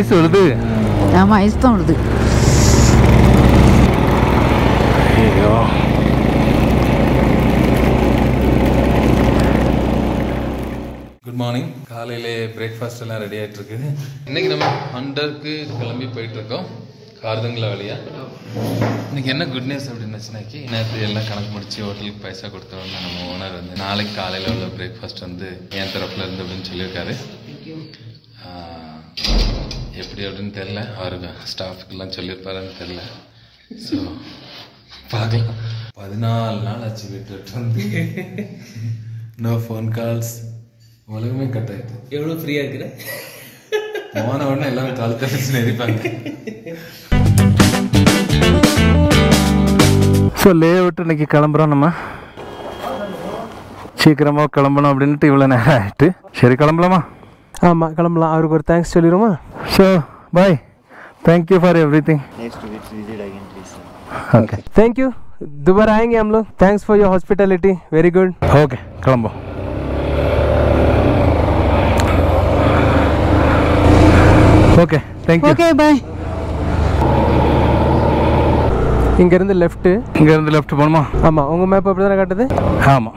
Ice வருது. ஆமாம், ice தான் வருது. ஐயோ, குட் மார்னிங். காலையிலே பிரேக்ஃபாஸ்ட் எல்லாம் ரெடி ஆகிட்டு இருக்குது. இன்னைக்கு நம்ம ஹண்டருக்கு கிளம்பி போயிட்டு இருக்கோம் கார்தங்களா வழியா. இன்னைக்கு என்ன குட் நியூஸ் அப்படின்னுச்சுனாக்கி, நேற்று எல்லாம் கணக்கு முடிச்சு ஹோட்டலுக்கு பைசா கொடுத்தவங்க நம்ம ஓனர் வந்து நாளைக்கு காலையில் உள்ள பிரேக்ஃபாஸ்ட் வந்து என் தரப்புல இருந்து அப்படின்னு சொல்லியிருக்காரு. எப்படி அப்படின்னு தெரில, அவருக்கு ஸ்டாஃபுக்கெல்லாம் சொல்லியிருப்பாருன்னு தெரில. ஸோ பார்க்கலாம். 14 நாள் ஆச்சு வீட்டு விட்டு வந்து. நோ ஃபோன் கால்ஸ், உலகமே கட் ஆகிட்டு. எவ்வளோ ஃப்ரீயாக இருக்கிற போன உடனே எல்லாரும் காலத்தை வச்சு நெறிப்பாங்க. ஸோ லே விட்டு இன்னைக்கு கிளம்புறோம். நம்ம சீக்கிரமாக கிளம்பணும் அப்படின்ட்டு இவ்வளோ நேரம் ஆகிட்டு. சரி கிளம்பலாமா? ஆமாம் கிளம்பலாம். அவருக்கு ஒரு தேங்க்ஸ் சொல்லிடுமா? So bye, thank you for everything. Next visit again please sir. Okay, thank you. दोबारा आएंगे हम लोग. Thanks for your hospitality, very good. Okay கிளம்போம். Okay, thank you. Okay bye. இங்கேருந்து லெஃப்ட்டு. இங்கேருந்து லெஃப்ட் போகணுமா? ஆமாம், உங்கள் மேப் அப்படி தானே காட்டுது? ஆமாம்.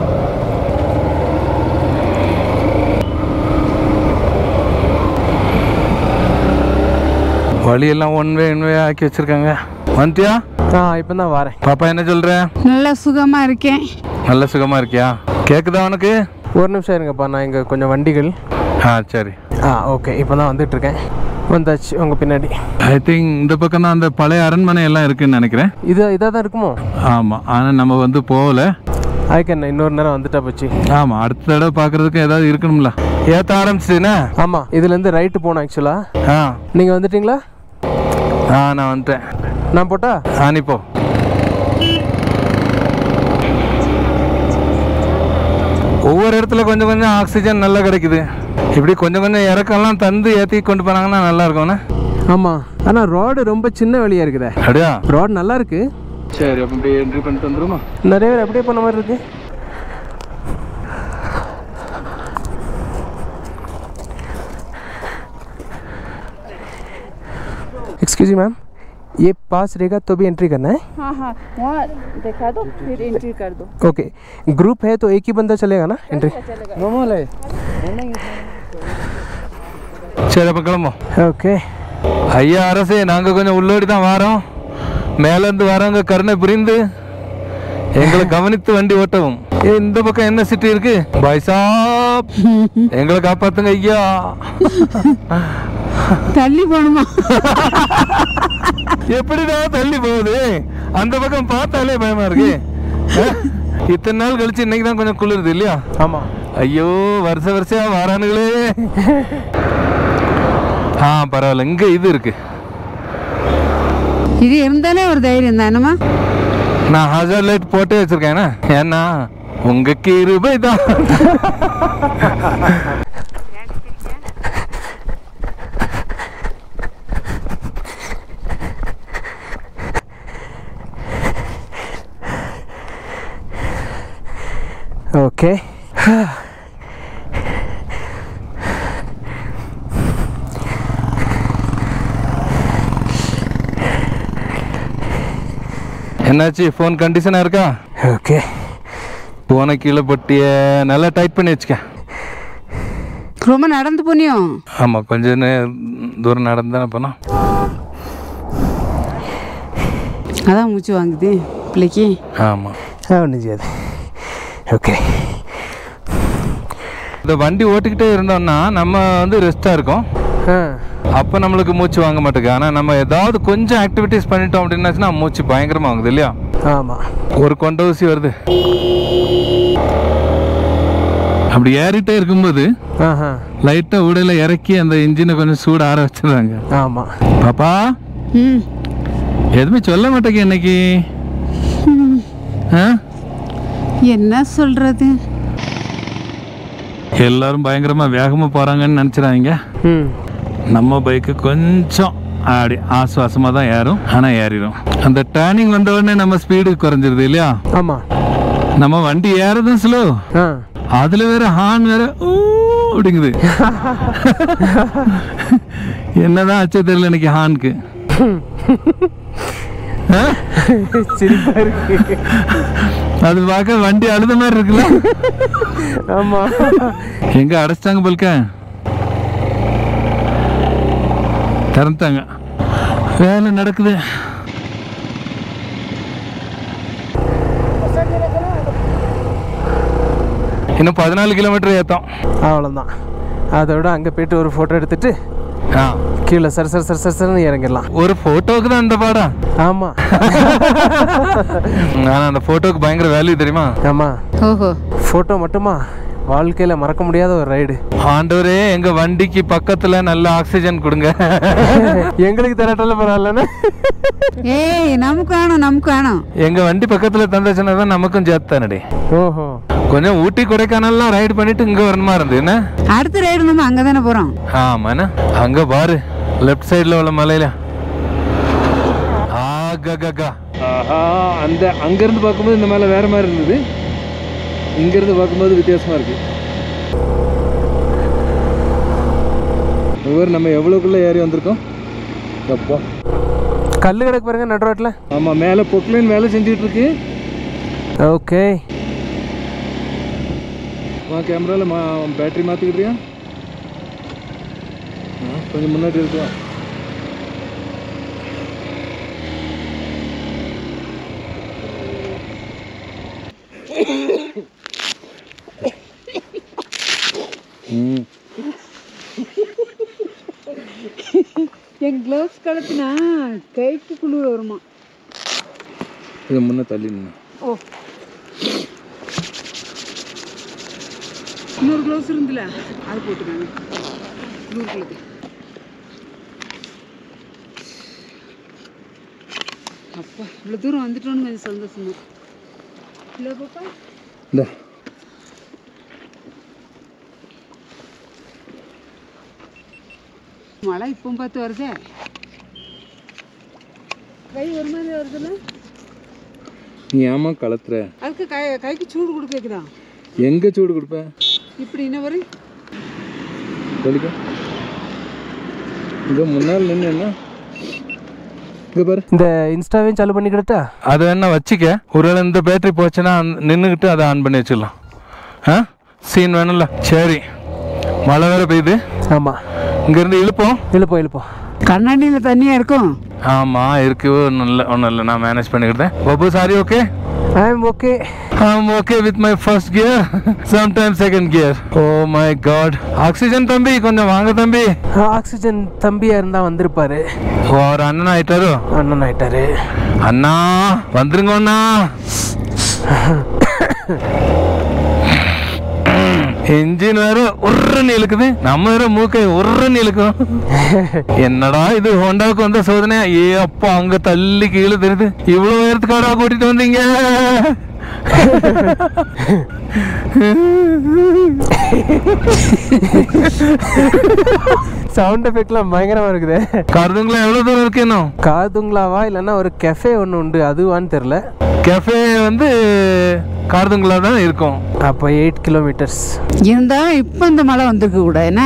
வழியெல்லாம் ஒன் வே ஆக்கி வச்சிருக்காங்க. வந்துட்டியா? இப்போ தான் வரேன். பாப்பா என்ன சொல்ற? நல்லா சுகமா இருக்கேன். நல்ல சுகமா இருக்கியா? கேக்குதா உனக்கு? ஒரு நிமிஷம் இருங்கப்பா, நான் இங்கே கொஞ்சம் வண்டிகள். சரி. ஓகே, இப்போ தான் வந்துட்டு இருக்கேன். வந்தாச்சு உங்கள் பின்னாடி. ஐ திங்க் இந்த பக்கம் தான் அந்த பழைய அரண்மனை எல்லாம் இருக்குன்னு நினைக்கிறேன். இதாக தான் இருக்குமோ? ஆமாம், ஆனால் நம்ம வந்து போகல. அதுக்கு இன்னொரு நேரம் வந்துட்டா போச்சு. ஆமாம், அடுத்த தடவை பார்க்குறதுக்கு ஏதாவது இருக்கணும்ல. ஏற்ற ஆரம்பிச்சிதுண்ணே. ஆமாம், இதுலேருந்து ரைட்டு போகணும் ஆக்சுவலாக. நீங்கள் வந்துட்டீங்களா? நான் வந்துட்டேன். நான் போட்டா? நீ போ. ஒவ்வொரு இடத்துல கொஞ்சம் கொஞ்சம் ஆக்சிஜன் நல்லா கிடைக்குது. இப்படி கொஞ்சம் கொஞ்சம் இறக்கெல்லாம் தந்து ஏற்றி கொண்டு போனாங்கன்னா நல்லா இருக்கும்ண்ணே. ஆமாம், ஆனால் ரோடு ரொம்ப சின்ன வழியாக இருக்குதே. அப்படியா? ரோடு நல்லா இருக்கு. சரி, அப்போ அப்படியே என்ட்ரி பண்ணிட்டு வந்துருமா? நிறைய பேர் அப்படியே பண்ண மாதிரி இருக்கு. एक्सक्यूज मी मैम, ये पास रहेगा तो भी एंट्री करना है? हाँ हाँ, वहाँ दिखा दो फिर एंट्री कर दो. ओके, ग्रुप है तो एक ही बंदा चलेगा ना एंट्री? சரி, அப்போ கிளம்போம். ஓகே. ஐயா அரசே, நாங்கள் கொஞ்சம் உள்ளோடி தான் வரோம். மேலேருந்து வரவங்க கருணை புரிந்து எங்களை கவனித்து வண்டி ஓட்டவும். இந்த பக்கம் என்ன சிட்டி இருக்கு? பாய் சாப், எங்களை காப்பாத்துங்க ஐயா. தள்ளி போகணுமா? எப்படிதான் தள்ளி போகுது? அந்த பக்கம் பார்த்தாலே பயமா இருக்கு. இத்தனை நாள் கழிச்சு இன்னைக்கு தான் கொஞ்சம் குளிருது இல்லையா? ஆமாம். ஐயோ, வருஷம் வாரானுங்களே. பரவாயில்ல, இங்க இது இருக்கு. இது இருந்தாலே ஒரு தைரியம் தானேமா. நான் ஹாஜர் லைட் போட்டே வச்சிருக்கேன். ஏன்னா உங்க கிருபை தான். ஓகே. என்னாச்சு? ஃபோன் கண்டிஷனா இருக்கா? ஓகே. போனை கீழே போட்டிய நல்லா டைட் பண்ணி வச்சுக்க. ரொம்ப நடந்து போனியோ? ஆமாம், கொஞ்சம் தூரம் நடந்து தானே போனோம். அதான் மூச்சு வாங்குது பிள்ளைக்கு. ஆமாம், ஒன்றும் செய்யாது. ஓகே. இந்த வண்டி ஓட்டிக்கிட்டே இருந்தோம்னா நம்ம வந்து ரெஸ்ட்டாக இருக்கோம். அப்போ நம்மளுக்கு மூச்சு வாங்க மாட்டேங்குது. ஆனால் நம்ம ஏதாவது கொஞ்சம் ஆக்டிவிட்டிஸ் பண்ணிட்டோம் அப்படின்னாச்சுன்னா மூச்சு பயங்கரமாக வாங்குது இல்லையா? ஆமாம். ஒரு கொண்ட ஊசி வருது. அப்படி ஏறிட்டே இருக்கும்போது லைட்டாக உடையில இறக்கி அந்த இன்ஜினை கொஞ்சம் சூட ஆற வச்சிருந்தாங்க. ஆமாம். பாப்பா எதுவுமே சொல்ல மாட்டேங்க இன்னைக்கு. என்ன சொல்றது? எல்லாரும் பயங்கரமா வேகமா போறாங்கன்னு நினைச்சிடாங்க. நம்ம பைக்கு கொஞ்சம் அப்படி ஆசுவாசமா தான் ஏறும், ஆனா ஏறிடும். அந்த டர்னிங் வந்த உடனே நம்ம ஸ்பீடு குறைஞ்சிருது இல்லையா? ஆமா. நம்ம வண்டி ஏறதும் ஸ்லோ, அதுல வேற ஹார்ன் வேற அப்படிங்குது. என்னதான் ஆச்சோ தெரியல இன்னைக்கு ஹானுக்கு. சிரிப்பா இருக்கு. அது பார்க்க வண்டி அழுத மாதிரி இருக்குல்ல. ஆமா, எங்க அடைச்சிட்டாங்க போல்க, திறந்துட்டாங்க, வேலை நடக்குது. இன்னும் 14 கிலோமீட்டர் ஏத்தம், அவ்வளோதான். அதோட அங்கே போயிட்டு ஒரு ஃபோட்டோ எடுத்துட்டு கீழே சர சர சர சரன்னு இறங்கிடலாம். ஒரு போட்டோவுக்கு தான் அந்த பாடம். ஆமா, ஆனா அந்த போட்டோவுக்கு பயங்கர வேல்யூ தெரியுமா? ஆமா. ஓஹோ, ஃபோட்டோ மட்டுமா, வாழ்க்கையில் மறக்க முடியாத ஒரு ரைடு. ஆண்டவரே எங்க வண்டிக்கு பக்கத்துல நல்ல ஆக்சிஜன் கொடுங்க. எங்களுக்கு தரட்டால பரவாயில்லன்னு. ஏய் நமக்கு வேணும். எங்க வண்டி பக்கத்துல தந்துச்சுன்னா தான் நமக்கும் சேர்த்தானடி. ஓஹோ, கொஞ்சம் ஊட்டி கொடைக்கானல்லாம் ரைடு பண்ணிட்டு இங்க வரணுமா இருந்து என்ன. அடுத்த ரைடு நம்ம அங்கே தானே போகிறோம். ஆமாண்ணா, அங்க பாரு லெஃப்ட் சைட்ல உள்ள மலையில. ஆகா, அந்த அங்கேருந்து பார்க்கும்போது இந்த மேலே வேற மாதிரி இருந்தது, இங்கேருந்து பார்க்கும்போது வித்தியாசமாக இருக்கு. ஒவ்வொரு நம்ம எவ்வளோக்குள்ளே ஏறி வந்திருக்கோம். அப்பா, கல் கிடக்கு பாருங்க நடு ரோட்டில். ஆமாம், மேலே பொக்லைன் வேலை செஞ்சுட்டு இருக்கு. ஓகே, கேமராவில் பேட்டரி மாற்றிக்கிட்டியா? கொஞ்சம் முன்னாடி இருக்குவா. என் க்ளவுஸ் கலத்தினா கைக்கு குளிர் வருமா? இதை முன்னே தள்ளி. ஓ, இன்னொரு க்ளவுஸ் இருந்துல அது போட்டுக்காங்க குளிர் கலத்து. அப்பா இவ்வளோ தூரம் வந்துட்டோன்னு கொஞ்சம் சந்தோஷமா இல்லை பாப்பா. இந்த மழை இப்போ பார்த்து வருதே, கை ஒரு மாதிரி வருதுல்ல. நீ ஏமா கலத்துற? அதுக்கு கைக்கு சூடு கொடுக்குதா? எங்க சூடு கொடுப்ப? இப்படி என்ன வரும் சொல்லிக்க. இங்க முன்னால் நின்று என்ன இங்க பாரு, இந்த இன்ஸ்டாவையும் சாலு பண்ணிக்கிட்டா அதை வேணா வச்சுக்க. ஒருவேளை இந்த பேட்டரி போச்சுன்னா நின்றுக்கிட்டு அதை ஆன் பண்ணி வச்சிடலாம். சீன் வேணும்ல. சரி, மழை வேற பெய்யுது. ஆமாம், இங்கேருந்து இழுப்போம். கண்ணாடியில் தண்ணியாக இருக்கும். ஆமாம் இருக்கு, ஒன்றும் இல்லை, நான் மேனேஜ் பண்ணிக்கிட்டேன். Babu sorry okay? I'm okay with my first gear, sometimes second gear. Oh my god. Oxygen தம்பி கொஞ்சம் வாங்க தம்பி. ஆக்சிஜன் தம்பியா இருந்தா வந்திருப்பாரு. ஒரு அண்ணன் ஆயிட்டாரு. அண்ணா வந்துருங்க அண்ணா. என்ஜின் வேற உருன்னு இழுக்குது, நம்ம வேற மூக்கை உருன்னு இழுக்கும். என்னடா இது ஹோண்டாவுக்கு வந்த சோதனை. ஏ அப்பா, அங்க தள்ளி கீழே தெரியுது. இவ்வளவு உயரத்துக்காரா கூட்டிட்டு வந்தீங்க? சவுண்ட் எஃபெக்ட்லாம் பயங்கரமா இருக்குது. கார்துங்களா எவ்வளவு தூரம் இருக்கு? இன்னும் கார்துங்களாவா இல்லைன்னா ஒரு கெஃபே ஒன்று உண்டு, அதுவான்னு தெரியல. கெஃபே வந்து கார்துங்களா தான் இருக்கும். அப்போ 8 கிலோமீட்டர்ஸ் இருந்தா இப்போ இந்த மழை வந்திருக்க கூட என்ன.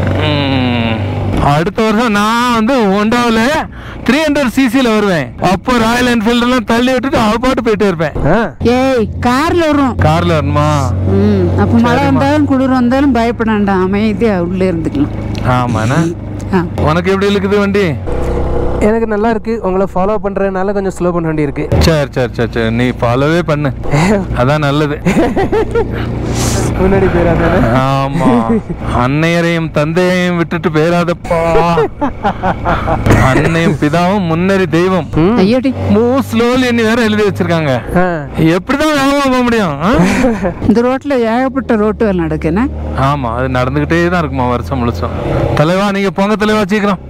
அடுத்த வருஷம் நான் வந்து ஹோண்டாவில் 300cc வருவேன். அப்போ ராயல் என்ஃபீல்டு எல்லாம் தள்ளி விட்டுட்டு அவ பாட்டு போயிட்டு இருப்பேன். ஏய் கார்ல வரும். கார்ல வரணுமா? அப்போ மழை வந்தாலும் குளிர் வந்தாலும் பயப்படாண்டா, அமைதியா உள்ளே இருந்துக்கலாம். ஆமாண்ணா. உனக்கு எப்படி இருக்குது வண்டி? எனக்கு நல்லா இருக்கு. உங்களை ஃபாலோ பண்றதுனால கொஞ்சம் ஸ்லோ பண்ண வேண்டி இருக்கு. சரி, நீ ஃபாலோவே பண்ணு, அதான் நல்லது. முன்னாடி போயிடாத. ஆமா, அன்னையரையும் தந்தையையும் விட்டுட்டு போயிடாதப்பா. அன்னையும் பிதாவும் முன்னறி தெய்வம். மூவ் ஸ்லோலி வேற எழுதி வச்சிருக்காங்க. எப்படிதான் வேகமா போக முடியும்? இந்த ரோட்ல ஏகப்பட்ட ரோட்டு வேலை நடக்குன்னு. ஆமா, அது நடந்துகிட்டே தான் இருக்குமா வருஷம் முழுசும். தலைவா நீங்க போங்க தலைவா, சீக்கிரம்.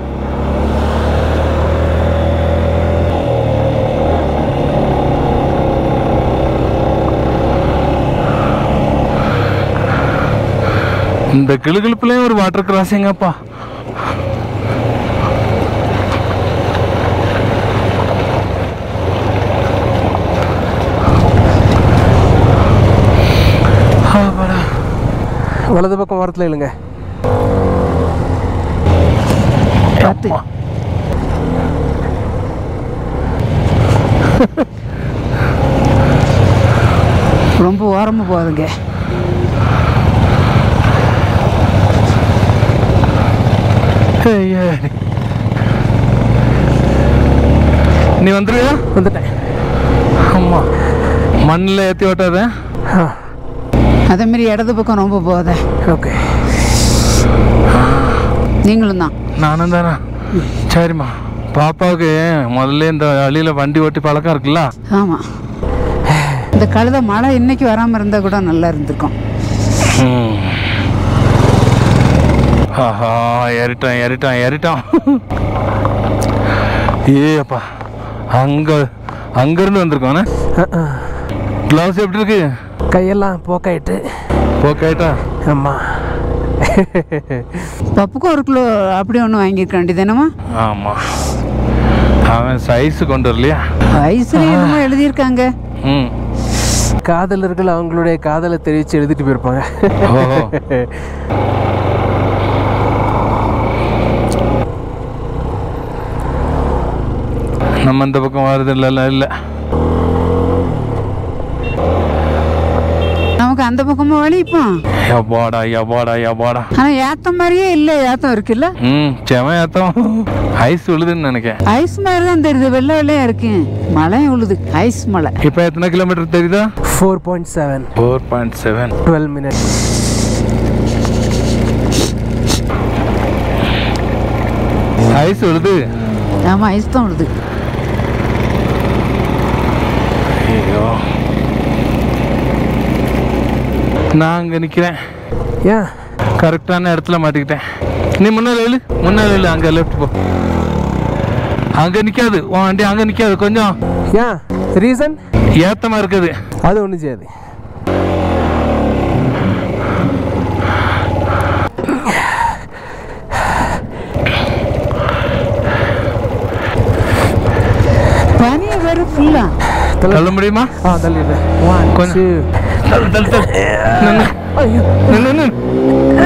இந்த கிளுகிழுப்புலயும் ஒரு வாட்டர் கிராசிங் அப்பா. வலது பக்கம் ஓரத்தில் இல்லைங்க. பார்த்து ரொம்ப ஓரமாக போகுதுங்க. நீ வந்துருவியா? வந்துட்டேன். ஆமா, மண்ணில் ஏற்றி ஓட்டாத. அதே மாதிரி இடது பக்கம் ரொம்ப போகுத. ஓகே, நீங்களும் தான். நானும் தானே. சரிம்மா, பாப்பாவுக்கு முதல்ல இந்த வழியில் வண்டி ஓட்டி பழக்கம் இருக்குல்ல. ஆமாம், இந்த கழுத மழை இன்னைக்கு வராமல் இருந்தால் கூட நல்லா இருந்திருக்கும். ஆஹா, ஏறிட்டோம் ஏறிட்டோம் ஏறிட்டோம். ஏப்பா, அங்கேருந்து வந்திருக்கோண்ணே. க்ளவுஸ் எப்படி இருக்கு? கையெல்லாம் போக்காயிட்டா? ஆமாம். பப்புக்கு 1 கிலோ அப்படி ஒன்று வாங்கியிருக்க வேண்டியதுனமா? ஆமாம், அவன் சைஸு கொண்டு வரலையா? வயசுல என்னமோ எழுதியிருக்காங்க. காதலர்கள் அவங்களுடைய காதலை தெரிவித்து எழுதிட்டு போயிருப்பாங்க. நம்ம இந்த பக்கம் வருது இல்லை. நமக்கு அந்த பக்கமா வழி இப்போ. யபாடா. ஆனா ஏத்தம் மாதிரியே இல்ல. ஏத்தம் இருக்குல்ல? செம ஏத்தம். ஐஸ் விழுதுன்னு நினைக்கிறேன். ஐஸ் மாதிரி தான் தெரியுது, வெள்ளை வெள்ளையா இருக்கு. மழையும் விழுது, ஐஸ் மழை. இப்போ எத்தனை கிலோமீட்டர் தெரியுதா? 4.7 12 minutes. ஐஸ் விழுது. ஆமா, ஐஸ் தான் விழுது. ஐயோ, நான் அங்கே நிற்கிறேன். ஏன் கரெக்டான இடத்துல மாட்டிக்கிட்டேன். நீ முன்னாள் அங்கே லெஃப்ட் போ. அங்கே நிற்காது உன் வண்டி, அங்கே நிற்காது கொஞ்சம். ஏன் ரீசன்? ஏத்தமாக இருக்குது. அது ஒன்றும் செய்யாது. பனியை வேறு ஃபுல்லா தள்ள முடியுமா? கொஞ்சம்